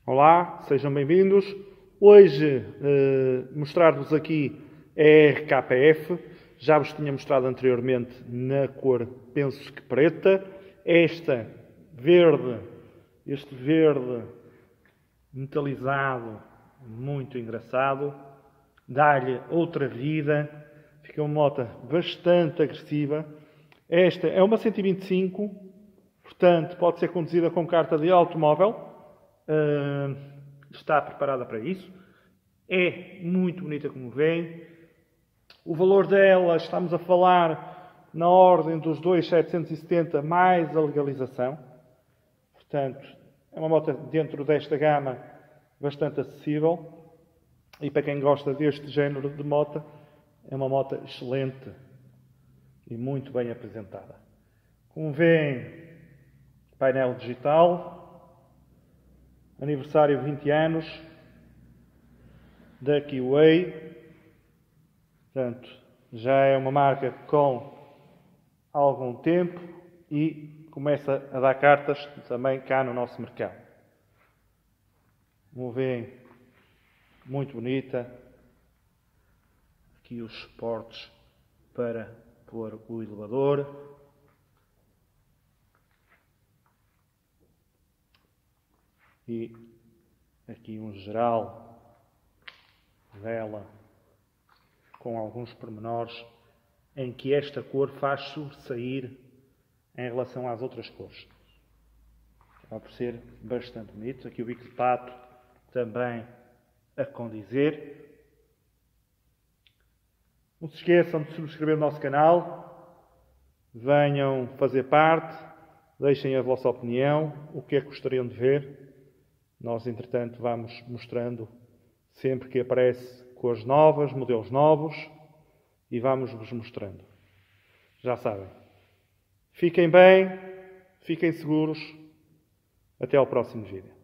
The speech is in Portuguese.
Olá, sejam bem-vindos. Hoje mostrar-vos aqui a RKF. Já vos tinha mostrado anteriormente na cor, penso que preta. Este verde metalizado, muito engraçado. Dá-lhe outra vida. Fica uma moto bastante agressiva. Esta é uma 125, portanto pode ser conduzida com carta de automóvel. Está preparada para isso. É muito bonita como vem. O valor dela, estamos a falar na ordem dos 2.770 mais a legalização. Portanto, é uma moto dentro desta gama bastante acessível. E para quem gosta deste género de moto, é uma moto excelente e muito bem apresentada. Como vêem, painel digital. Aniversário 20 anos da Keyway. Portanto, já é uma marca com algum tempo e começa a dar cartas também cá no nosso mercado. Como veem, muito bonita. Aqui os suportes para pôr o elevador. E aqui um geral dela com alguns pormenores em que esta cor faz sobressair em relação às outras cores. Vai por ser bastante bonito. Aqui o bico de pato também a condizer. Não se esqueçam de subscrever o nosso canal. Venham fazer parte. Deixem a vossa opinião. O que é que gostariam de ver? Nós, entretanto, vamos mostrando sempre que aparece cores novas, modelos novos e vamos-vos mostrando. Já sabem. Fiquem bem, fiquem seguros. Até ao próximo vídeo.